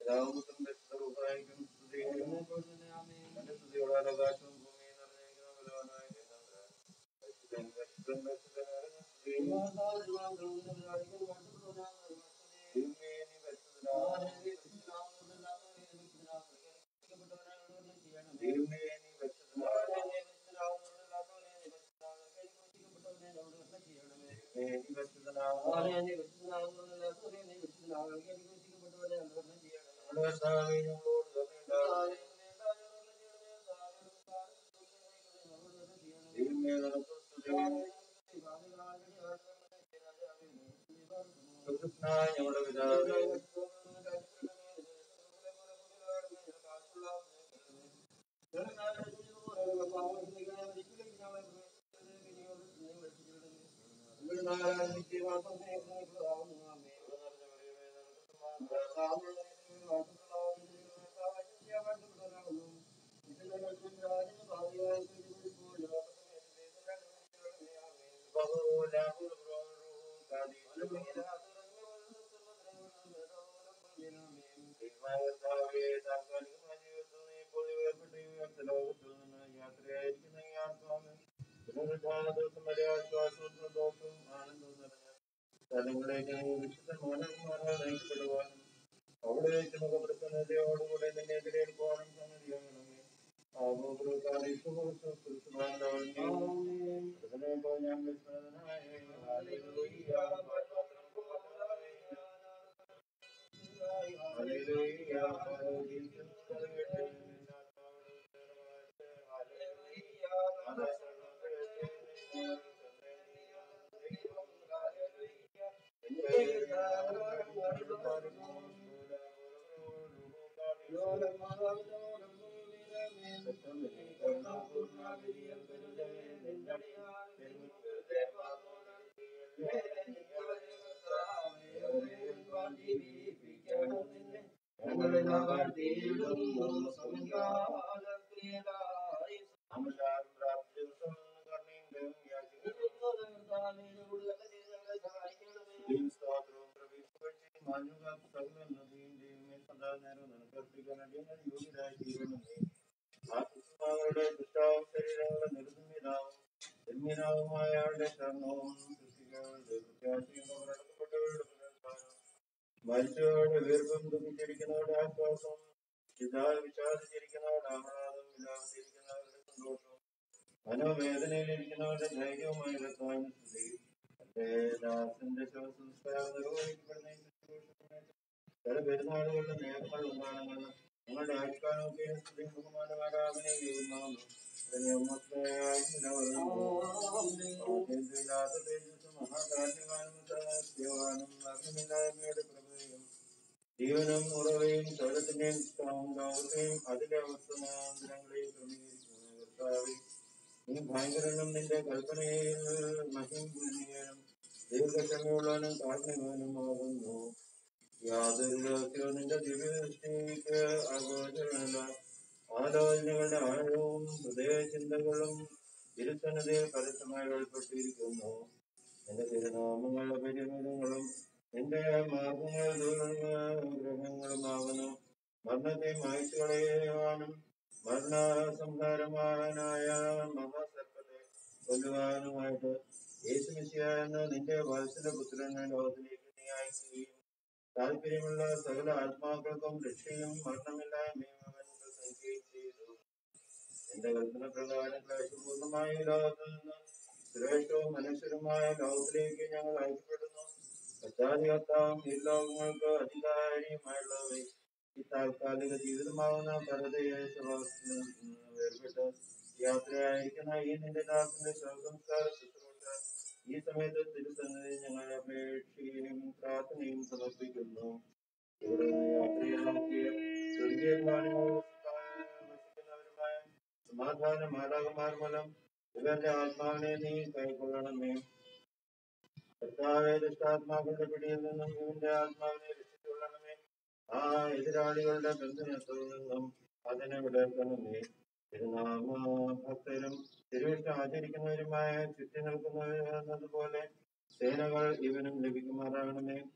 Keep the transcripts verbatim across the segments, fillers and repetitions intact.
ആകാശവും ഭൂമിയും ഞങ്ങളുടെ പിതാവേ, യാത്രയായിരിക്കുന്ന ഈ ആത്മാവ് പുനരുദ്ധാന ദിവസം വരെ ആശ്വാസവും സന്തോഷവും ആനന്ദവും നിറഞ്ഞ സ്ഥലങ്ങളിലേക്ക് വിശുദ്ധ മോനന്മാരാൽ നയിക്കപ്പെടുവാനും അവിടെ വെച്ച് മുഖപ്രസന്നതയോടുകൂടെ നിന്നെ എതിരേൽക്കുവാനും സന്നദ്ധിയാകണമേ. ഞാൻ ആത്മാക്കളുടെ ദുഷ്ടാവും ശരീരങ്ങളുടെ നിർമ്മിതാവും നിർമ്മിതാവുമായ ആളുടെ കർണവും സൃഷ്ടികളുടെ പ്രത്യാശയും അവരടക്കപ്പെട്ടവരുടെ പുനരുദ്ധാനം മരിച്ചവരുടെ വീർപ്പും ദുഃഖിച്ചിരിക്കുന്നവരുടെ ആശ്വാസവും വിശ്വാസിച്ചിരിക്കുന്നവരുടെ ആഹ്ലാദം വിലാസിച്ചിരിക്കുന്നവരുടെ സന്തോഷവും മനോവേദനയിലിരിക്കുന്നവരുടെ ധൈര്യവുമായി കർത്താവിന് സ്തുതി. തന്റെ ദാസന്റെ ശവസംസ്കാരം നിർവഹിക്കപ്പെടുന്ന ചില പെരുന്നാളുകളുടെ നേരങ്ങൾ ഉണ്ടാകണം. ഞങ്ങളുടെ ആൾക്കാരൊക്കെ സ്ത്രീ ബഹുമാനമാരാമനെ ചെയ്യുന്നു. മഹാകാര്യവാനും സത്യവാനും അഗ്നിമില്ലായ്മയുടെ പ്രഭയും ജീവനും ഉറവയും സകലത്തിന്റെയും സൗന്ദര്യത്തെയും അതിലെ അവസ്ഥനാന്തരങ്ങളെയും ക്രമീകരിക്കുന്നു. കർത്താവേ, നീ ഭയങ്കരനും നിന്റെ കൽപ്പനയിൽ മഹിമയും ദീർഘക്ഷമയുള്ളവനും കാരുണ്യവാനും ആകുന്നു. യാതൊരു രഹസ്യവും നിന്റെ ദിവ്യദൃഷ്ടിക്ക് അഗോചരമല്ല. ആലോചനകളുടെ ആഴവും ഹൃദയചിന്തകളും തിരുസന്നിധിയിൽ പരസ്യമായി വെളിപ്പെട്ടിരിക്കുന്നു. നിന്റെ തിരുനാമങ്ങളുടെ പരിമിതങ്ങളും നിന്റെ മാർഗങ്ങൾ ഗ്രഹങ്ങളുമാകുന്നു. മരണത്തെ മായ്ച്ചു കളയുവാനും മരണസംഹാരമാനായ മഹാസർപ്പത്തെ കൊല്ലുവാനുമായിട്ട് യേശുമിശിഹാ എന്ന നിന്റെ വാത്സല്യപുത്രനെ ലോകത്തിലേക്ക് നീ അയക്കുകയും താല്പര്യമുള്ള സകല ആത്മാക്കൾക്കും രക്ഷയും മരണമില്ലായ്മയും അവൻ പ്രസംഗിക്കുകയും ചെയ്തു. എന്റെ കൽപ്പന പ്രകാരം ക്ലേശപൂർണ്ണമായ ലോകത്ത് നിന്ന് ശ്രേഷ്ഠവും മനുഷ്യരുമായ ലോകത്തിലേക്ക് ഞങ്ങൾ അയക്കപ്പെടുന്നു. പശ്ചാത്തലത്താവും ഈ ലോകങ്ങൾക്ക് അധികാരിയുമായുള്ളവയെ ഈ താൽക്കാലിക ജീവിതമാവുന്ന പരതയെ സ്വഭാവത്തിൽ നിന്ന് വേർപെട്ട് യാത്രയായിരിക്കുന്ന ഈ നിന്റെ ദാസന്റെ ശവസംസ്കാര ശുശ്രൂഷ ഈ സമയത്ത് തിരുസന്നിധി ഞങ്ങൾ അപേക്ഷയും പ്രാർത്ഥനയും സമർപ്പിക്കുന്നു. ഇവിടെ നിന്ന് യാത്രയാക്കിയ സ്വർഗീയ വസിക്കുന്നവരുമായ സമാധാന മാലാകമാർ മൂലം ഇവരുടെ ആത്മാവിനെ നീ കൈക്കൊള്ളണമേ. കർത്താവേ, ദുഷ്ടാത്മാക്കളുടെ പിടിയിൽ നിന്നും ഇവന്റെ ആത്മാവിനെ രക്ഷിച്ചുകൊള്ളണമേ. ആ എതിരാളികളുടെ ബന്ധനത്തിൽ നിന്നും അതിനെ വിടർത്തണമേ. തിരുനാമ ഭക്തരും തിരുവിഷ്ടം ആചരിക്കുന്നവരുമായ ചുറ്റി നിൽക്കുന്നതുപോലെ സേനകൾ ഇവനും ലഭിക്കുമാറാകണമേ.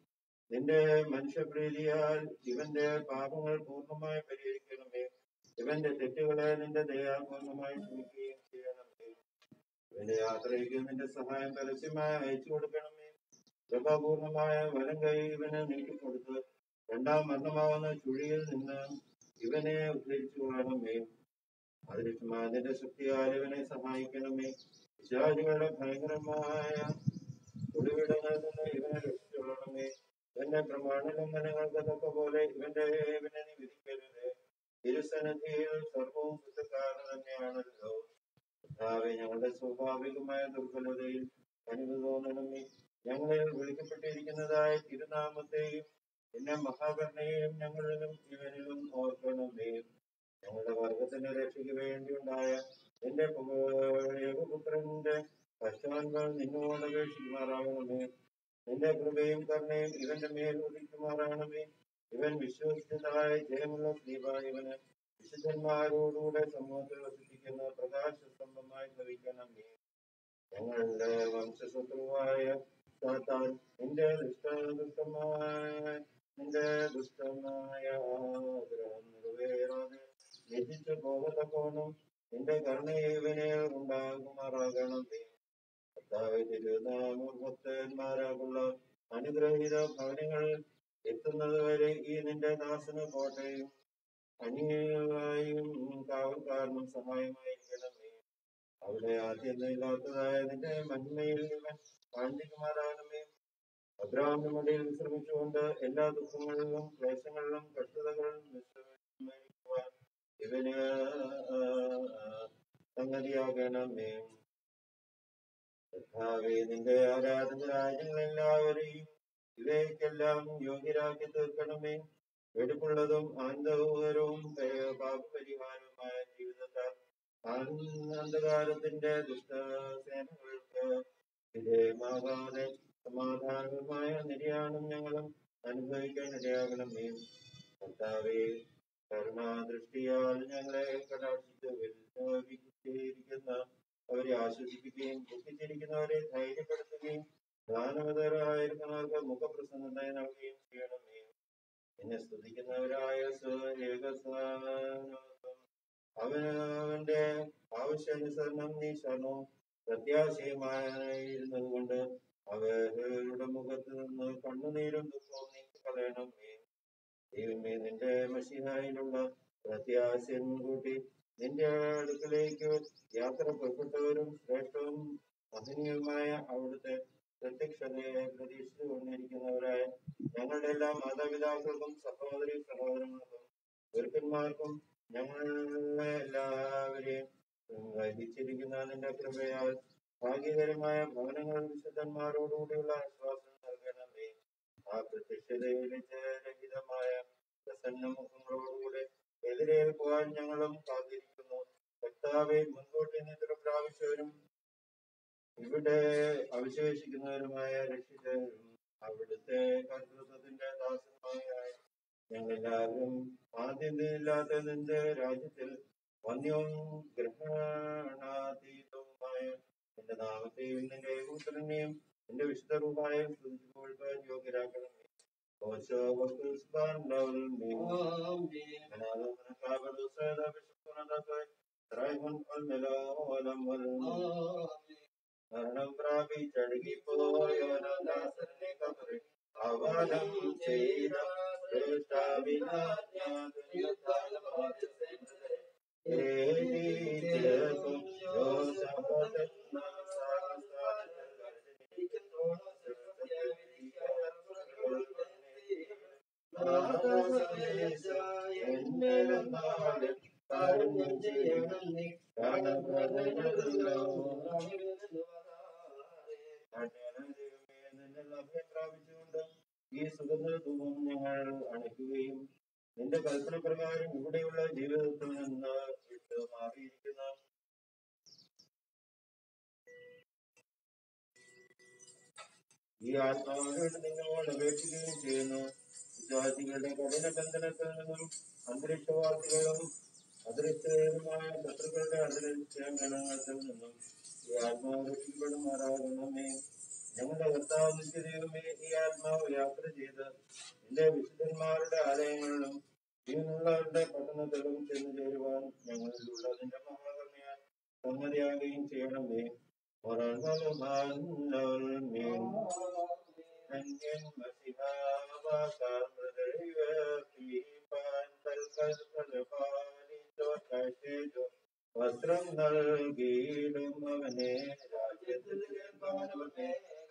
നിന്റെ മനുഷ്യപ്രീതിയാൽ ഇവന്റെ പാപങ്ങൾ പൂർണ്ണമായി പരിഹരിക്കണമേ. ഇവന്റെ തെറ്റുകളെ നിന്റെ ദയാൽ പൂർണ്ണമായി ക്ഷമിക്കുകയും ചെയ്യണമേ. ഇവന്റെ യാത്രയ്ക്ക് നിന്റെ സഹായം പരസ്യമായി അയച്ചു കൊടുക്കണമേ. കൃപാപൂർണമായ വലം കൈ ഇവന് നീട്ടിക്കൊടുത്ത് രണ്ടാം മരണമാവുന്ന ചുഴിയിൽ നിന്ന് ഇവനെ ഉദ്ധരിച്ചു കൊള്ളണമേ. അതിരിഷ്ടമായ നിന്റെ ശക്തിയാൽ ഇവനെ സഹായിക്കണമേ. പിശാചുകളുടെ ഭയങ്കരമായ ഒടുവിടങ്ങളിൽ നിന്ന് ഇവനെ രക്ഷിച്ചുകൊള്ളണമേ. ഇവന്റെ പ്രമാണ ലംഘനങ്ങൾക്ക് തക്ക പോലെ ഇവന്റെ ഇവനെ നീ വിധിക്കരുത്. തിരുസന്നിധിയിൽ സർവവും കുറ്റക്കാരൻ തന്നെയാണല്ലോ. കർത്താവേ, ഞങ്ങളുടെ സ്വാഭാവികമായ ദുർബലതയിൽ കനിവ് തോന്നണമേ. ഞങ്ങളിൽ വിളിക്കപ്പെട്ടിരിക്കുന്നതായ തിരുനാമത്തെയും പിന്നെ മഹാകരുണയെയും ഞങ്ങളിലും ഇവനിലും ഓർക്കണമേ. ഞങ്ങളുടെ വർഗത്തിന്റെ രക്ഷയ്ക്ക് വേണ്ടിയുണ്ടായ നിന്റെ ഏകപുത്രന്റെ കഷ്ടാൻകൾ നിന്നോട് അപേക്ഷിക്കുമാറാകണമേ. നിന്റെ കൃപയും കരുണയും ഇവന്റെ മേൽ ഉദിക്കുമാറാകണമേ. ഇവൻ വിശ്വസിച്ചതായ ജയമുള്ള സ്ലീബ ഇവന് വിശുദ്ധന്മാരോടുകൂടെ സമൂഹത്തിൽ വസിപ്പിക്കുന്ന പ്രകാശസ്തംഭമായി ഭവിക്കണമേ. ഞങ്ങളുടെ വംശശത്രുവായ സാത്താൻ നിന്റെ ദുഷ്ടമായ നിന്റെ ദുഷ്ടമായ ആഗ്രഹം നിറവേറാതെ ലഭിച്ചു പോകത്തക്കോണം നിന്റെ കരുണയിവനെ ഉണ്ടാകുമാറാകണമേ. കർത്താവേ, തിരുനാമഭക്തന്മാരാകുള്ള അനുഗ്രഹീത ഭവനങ്ങളിൽ എത്തുന്നത് വരെ ഈ നിന്റെ ദാസന് കോട്ടയും അന്യമായും കാവൽക്കാരനും സഹായമായിരിക്കണമേ. അവിടെ ആദ്യമില്ലാത്തതായ നിന്റെ മഹിമയിൽ ഇവൻ കാണിക്കുമാറാകണമേ. അബ്രാഹാമിന്റെ മടിയിൽ വിശ്രമിച്ചുകൊണ്ട് എല്ലാ ദുഃഖങ്ങളിലും ക്ലേശങ്ങളിലും കഷ്ടതകളിലും വിശ്രമിക്കുവാൻ ഇവന് സംഗതിയാകണമേ. കർത്താവേ, നിന്റെ ആരാധകരായ ഞങ്ങളെല്ലാവരെയും ഇവയ്ക്കെല്ലാം യോഗ്യരാക്കി തീർക്കണമേ. വെടിപ്പുള്ളതും ആനന്ദകരവും പാപപരിഹാരവുമായ ജീവിതത്താൽ അന്ധകാരത്തിന്റെ ദുഷ്ടസേനകൾക്ക് വിധേയമാകാതെ സമാധാനമായ നിര്യാണം ഞങ്ങളും അനുഭവിക്കാൻ ഇടയാകണമേ. കർത്താവേ, കരുണാദൃഷ്ടിയാൽ ഞങ്ങളെ കടാക്ഷിച്ച് വിലപിച്ചിരിക്കുന്ന അവരെ ആശ്വസിപ്പിക്കുകയും ദുഃഖിച്ചിരിക്കുന്നവരെ ധൈര്യപ്പെടുത്തുകയും ജ്ഞാനവതരായിരിക്കുന്നവർക്ക് മുഖപ്രസന്നത നൽകുകയും ചെയ്യണമേ. എന്നെ സ്തുതിക്കുന്നവരായ അവനവന്റെ ആവശ്യാനുസരണം നീ ശരണവും പ്രത്യാശയുമായിരുന്നത് കൊണ്ട് അവരുടെ മുഖത്ത് നിന്ന് കണ്ണുനീരും ദുഃഖവും നീക്കി കളയണമേ. ദൈവമേ, നിന്റെ മശീഹായിലുള്ള പ്രത്യാശയും കൂട്ടി നിന്റെ അടുക്കലേക്ക് യാത്ര പുറപ്പെട്ടവരും ശ്രേഷ്ഠവും മഹനീയവുമായ അവിടുത്തെ പ്രത്യക്ഷതയെ പ്രതീക്ഷിച്ചു കൊണ്ടിരിക്കുന്നവരായ ഞങ്ങളുടെ എല്ലാ മാതാപിതാക്കൾക്കും സഹോദരി സഹോദരങ്ങൾക്കും ഗുരുക്കന്മാർക്കും ഞങ്ങളെ എല്ലാവരെയും വഹിച്ചിരിക്കുന്ന നിന്റെ കൃപയാൽ ഭാഗ്യകരമായ ഭവനങ്ങൾ വിശുദ്ധന്മാരോടുകൂടിയുള്ള ആശ്വാസം നൽകണമേ. ആ പ്രത്യക്ഷതയിൽ രഹിതമായ പ്രസന്ന മുഖങ്ങളോടുകൂടെ എതിരേൽക്കുവാൻ ഞങ്ങളും കാത്തിരിക്കുന്നു. കർത്താവെ, മുൻകൂട്ടി നിദ്ര പ്രാപിച്ചവരും ഇവിടെ അവശേഷിക്കുന്നവരുമായ രക്ഷിതരും അവിടുത്തെ കർത്തൃത്വത്തിന്റെ ദാസന്മായ ഞങ്ങളെല്ലാവരും ആദ്യമില്ലാത്ത നിന്റെ രാജ്യത്തിൽ വന്യവും ഗ്രഹണാതീതവുമായ നിന്റെ നാമത്തെയും നിന്റെ പുത്രനെയും നിന്റെ വിശുദ്ധ രൂപായും സ്തുതിച്ചുകൊള്ളുവാൻ യോഗ്യരാക്കണമേ. മരണം പ്രാപിച്ചഴുകിപ്പോയോനാസന്റെ കബറിൽ ആഹ്വാനം ചെയ്ത പ്രാപിച്ചുകൊണ്ട് ഈ സുഗന്ധധൂപം ഞങ്ങൾ അണയ്ക്കുകയും നിന്റെ കൽപ്പന പ്രകാരം ഇവിടെയുള്ള ജീവിതത്തിൽ നിന്ന് വിട്ടു മാറിയിരിക്കുന്ന ഈ ആത്മാവിനോട് നിന്നോട് അപേക്ഷിക്കുകയും ചെയ്യുന്നു. വിശ്വാസികളുടെ കഠിന ബന്ധനത്തിൽ നിന്നും അന്തരീക്ഷവാസികളും അദൃശ്യമായ ശത്രുക്കളുടെ അദൃശ്യ ഗണങ്ങളിൽ നിന്നും ഈ ആത്മാവ് രക്ഷിക്കപ്പെടുമാറാകണമേ. ഞങ്ങളുടെ കർത്താവ് നിത്യദൈവമേ, ഈ ആത്മാവ് യാത്ര ചെയ്ത് എന്റെ വിശുദ്ധന്മാരുടെ ആലയങ്ങളിലും ജീവനുള്ളവരുടെ പട്ടണത്തിലും ചെന്നു ചേരുവാൻ ഞങ്ങളിലുള്ള നിന്റെ മഹാകരുണയാൽ സമ്മതിയാകുകയും ചെയ്യണമേ. വസ്ത്രം നൽകിയിടും അവനെ രാജ്യത്തിൽ അവനവനെ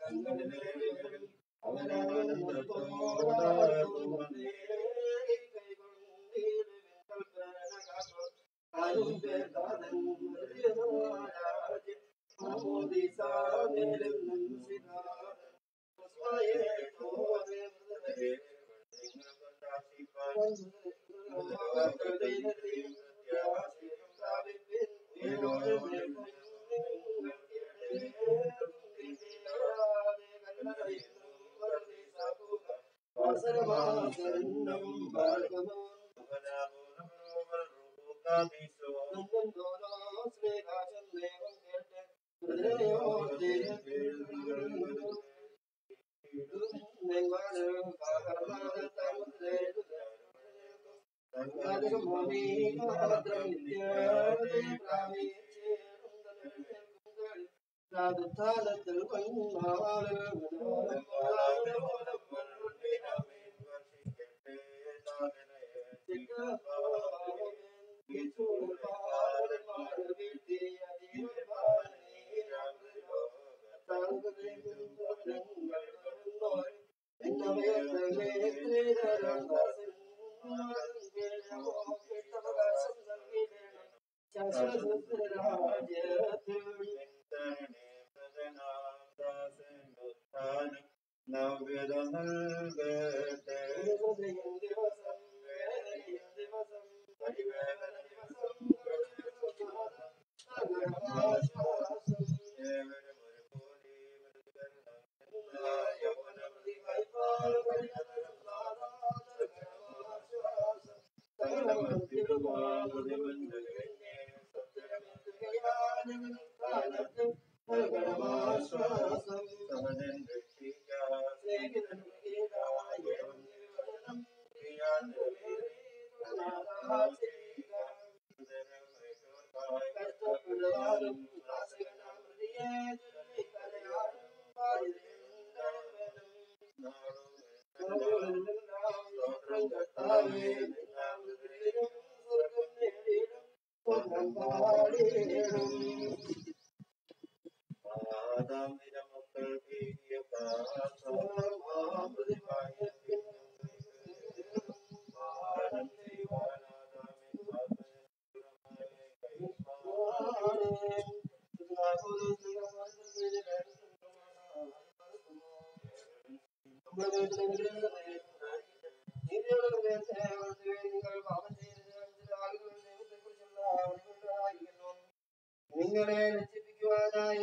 നിങ്ങളെ രക്ഷിപ്പിക്കുവാനായി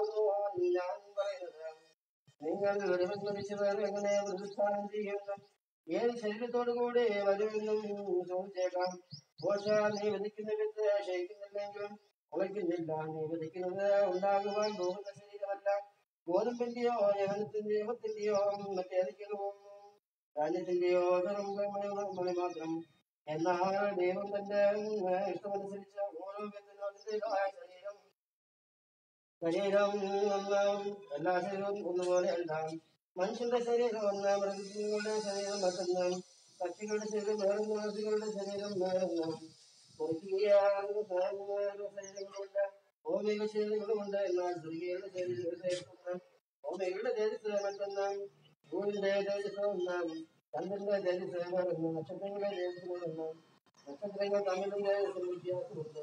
ഞാൻ പറയുന്നത്, നിങ്ങൾ ഒരുമിച്ചവർ എങ്ങനെ പ്രതിഷ്ഠാനം ചെയ്യുന്നു? ഏത് ശരീരത്തോടു കൂടി വരുമെന്നും ചോദിച്ചേക്കാം. മോശ, നീ വിധിക്കുന്ന വിത്ത് ക്ഷയിക്കുന്നില്ലെങ്കിലും ഉழைക്കുന്നില്ല. നീ വിധിക്കുന്നത് ഉണ്ടാകുവാൻ പോകുന്ന ശരീരമല്ല, ഗോതമ്പിന്റെയോ യവനത്തിന്റെയോ യവത്തിന്റെയോ മറ്റേതൊക്കെയോ രാജ്യത്തിന്റെയോ വെറും മണി മാത്രം. എന്നാൽ ദൈവം തന്റെ ഇഷ്ടമനുസരിച്ച് ഓരോ വിത്തിനും അതിൻ്റെതായ ശരീരം ശരീരം ഒന്ന്, എല്ലാ ശരീരവും ഒന്നുപോലെ അല്ല. മനുഷ്യന്റെ ശരീരം ഒന്ന്, മൃഗങ്ങളുടെ ശരീരം മറ്റൊന്ന്, പക്ഷികളുടെ ശരീരം വേറൊന്ന്, പക്ഷികളുടെ ശരീരം വേറൊന്ന്. ശരീരങ്ങളുണ്ട്, ഭൗമിക ശരീരങ്ങളുമുണ്ട്. എന്നാൽ സ്ത്രീകളുടെ ശരീരം ഭൗമികളുടെ തേജസ് മറ്റൊന്ന്, ഭൂമിയുടെ തേജസ് ഒന്ന്, ചന്ദ്രന്റെ തേജസ് വേറൊന്ന്, നക്ഷത്രങ്ങളുടെ തേജസ് വേറൊന്ന്. നക്ഷത്രങ്ങൾ തമ്മിലുള്ള വ്യത്യാസമുണ്ട്.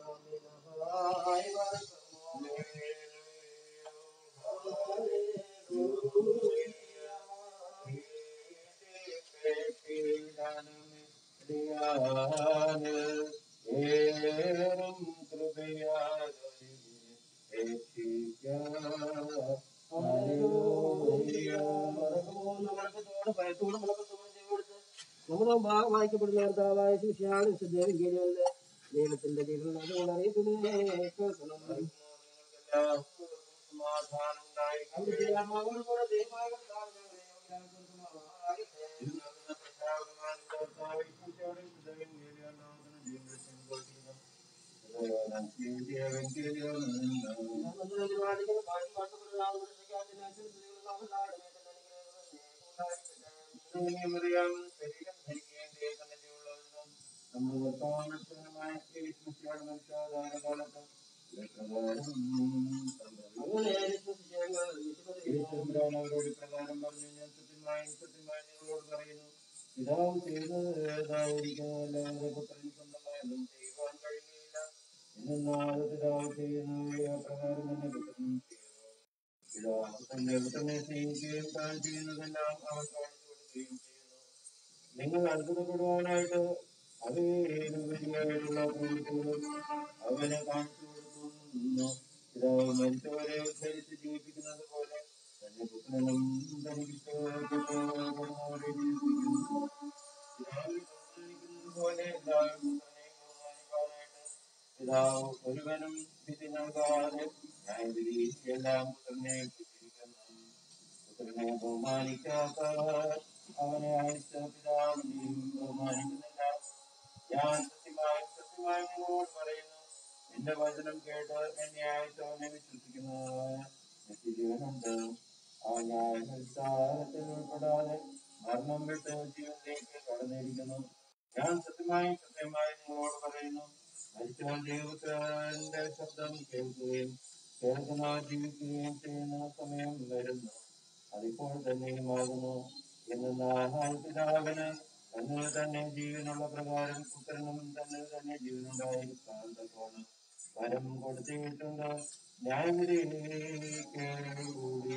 നമ്മുടെ വായിക്കപ്പെടുന്ന കർത്താവായ ശിഷ്യാണ് വിശുദ്ധേവികളിലെ ദൈവത്തിന്റെ ദൈവം അറിയപ്പെടുന്ന സമാധാനം ഉണ്ടായിരിക്കട്ടെ. അവരോട് പ്രകാരം പറഞ്ഞു, ഞാൻ സത്യമായി സത്യമായി നിങ്ങളോട് പറയുന്നു, പിതാവ് ചെയ്തതായിരിക്കുന്നതല്ലാതെ പുത്രൻ സ്വന്തമായൊന്നും ചെയ്യുവാൻ കഴിയുകയില്ല. എന്നാൽ പിതാവ് ചെയ്യുന്നവയെ അപ്രകാരം തന്നെ പുത്രനും ചെയ്യുന്നു. പിതാവ് തന്റെ പുത്രനെ സ്നേഹിക്കുകയും താൻ ചെയ്യുന്നതെല്ലാം അവൻ കാണിച്ചു കൊടുക്കുകയും ചെയ്യുന്നു. നിങ്ങൾ അത്ഭുതപ്പെടുവാനായിട്ട് അവയിലുള്ള പ്രവൃത്തികളും അവനെ കാണിച്ചു കൊടുക്കുന്നു. പിതാവ് മരിച്ചവരെ ഉദ്ധരിച്ച് ജീവിപ്പിക്കുന്നത് പോലെ തന്റെ പുത്രനും തനിക്ക് ഇഷ്ടപ്പെടുന്നവരെ ജീവിപ്പിക്കുന്നു. പിതാവിനെ ബഹുമാനിക്കുന്നത് പോലെ എല്ലാവരും പുത്രനെയും ബഹുമാനിക്കാനായിട്ട് പിതാവ് ഒരുവനും വിധി നൽകാതെ ന്യായവിധി എല്ലാം പുത്രനെ ഏൽപ്പിച്ചിരിക്കുന്നു. പുത്രനെ ബഹുമാനിക്കാത്തവർ അവനെ അയച്ച പിതാവിനെയും ബഹുമാനിക്കുന്നില്ല. ഞാൻ സത്യമായി സത്യമായി നിങ്ങളോട് പറയുന്നു, എന്റെ വചനം കേട്ട് എന്നെ അയച്ചവനെ വിശ്വസിക്കുന്നവന് നിത്യജീവനുണ്ട്. അവൻ ന്യായവിസ്താരത്തിൽ ഉൾപ്പെടാതെ മരണം വിട്ട് ജീവനിലേക്ക് കടന്നിരിക്കുന്നു. ഞാൻ സത്യമായി സത്യമായി നിങ്ങളോട് പറയുന്നു, മരിച്ചവൻ ദൈവത്തിന്റെ ശബ്ദം കേൾക്കുകയും കേൾക്കുന്നവർ ജീവിക്കുകയും ചെയ്യുന്ന സമയം വരുന്നു. അതിപ്പോൾ തന്നെയുമാകുന്നു. എന്നാൽ പിതാവിന് തന്നിൽ തന്നെ ജീവനുള്ള പ്രകാരം പുത്രനും തന്നിൽ തന്നെ ജീവനുണ്ടായിരിക്കാൻ തക്കവണ്ണം വരം കൊടുത്തിട്ടുണ്ട്. ന്യായവിധിക്ക് കൂടി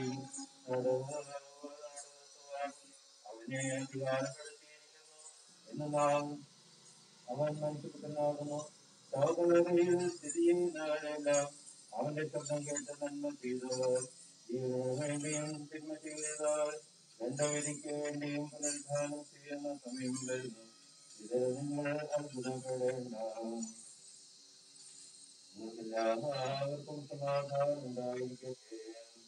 നടത്തുവാൻ അവനെ അധികാരപ്പെടുത്തിയിരിക്കുന്നു. എന്നാൽ അവൻ മനുഷ്യപുത്രനാകുന്നു. സഹോദരയിൽ സ്ഥിതി ചെയ്യുന്നവരെല്ലാം അവന്റെ ശബ്ദം കേട്ട് നന്മ ചെയ്തവർ ജീവന് വേണ്ടിയും തിന്മ ചെയ്തവർ ദണ്ഡവിധിക്ക് വേണ്ടിയും പുനരുദ്ധാനം ചെയ്യുന്ന സമയം വരുന്നു. ഇത് നിങ്ങൾ അത്ഭുതപ്പെടേണ്ട. എല്ലാവർക്കും സമാധാനം ഉണ്ടായിരിക്കട്ടെ.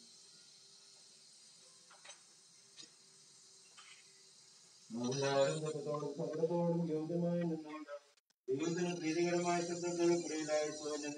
എല്ലാവരും ദുഃഖത്തോടും സകലത്തോടും യോഗ്യമായി നിന്നുകൊണ്ട് ദൈവത്തിന് പ്രീതികരമായ ശബ്ദത്തിൽ പ്രിയരായി സ്വയം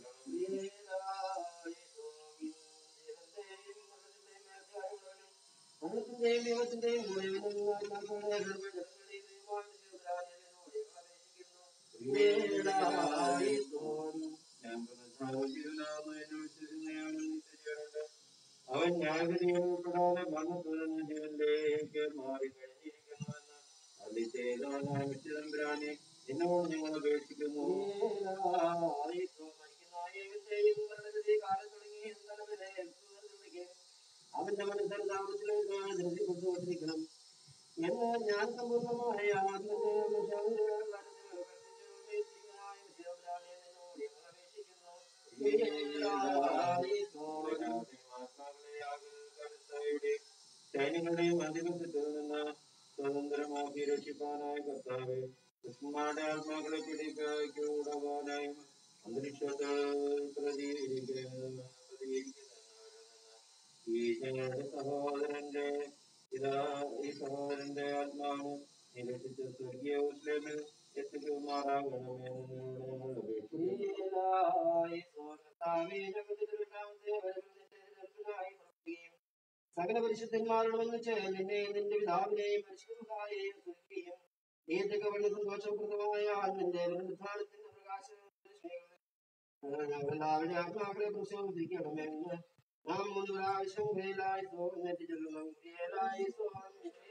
അവൻ ന്യായവിധിയോടാതെ മരണപ്പെടുന്ന ജീവനിലേക്ക് മാറി കഴിഞ്ഞിരിക്കുന്നുവെന്ന് അള്ളി ചെയ്തവനായ വിശുദ്ധമ്പുരാനെ നിന്നോട് ഞങ്ങൾ അപേക്ഷിക്കുന്നു. അവന്റെ മനസ്സിൽ താമസിലേക്ക് ധൃതിക്കൊണ്ടുവന്നിരിക്കണം എന്ന് ഞാൻ സമ്പൂർണമായ സൈന്യങ്ങളുടെയും അധിപത്യത്തിൽ നിന്ന് സ്വതന്ത്രമാക്കി രക്ഷിപ്പാനായ കർത്താവെ, കൃഷ്ണന്മാരുടെ ആത്മാക്കളെ പിടികൂടാനായും അന്തരീക്ഷത്തിൽ പ്രതികരിക്കുന്ന ഈ ഞങ്ങളുടെ സഹോദരന്റെ ഇതാ ഈ സഹോദരന്റെ ആത്മാവ് നിരക്ഷിച്ച സ്വർഗീയ മുസ്ലിമിൽ എത്തിക്കുമാറാകണമെന്ന് ഞങ്ങൾ അപേക്ഷിക്കുന്നു. സകല പരിശുദ്ധന്മാരോട് വന്നിച്ച് നിന്നെ നിന്റെ പിതാവിനെയും പരിശുദ്ധമായെയും സ്തുതിക്കുകയും നീയൊക്കെ വളരെ സന്തോഷപ്രദമായ നിന്റെ പുനരുത്ഥാനത്തിന്റെ പ്രകാശം ഞങ്ങളെല്ലാവരുടെ ആത്മാക്കളെ പ്രശോഭിക്കണമെന്ന് നാം മൂന്ന് പ്രാവശ്യം നെറ്റിച്ചൊല്ലുന്നു.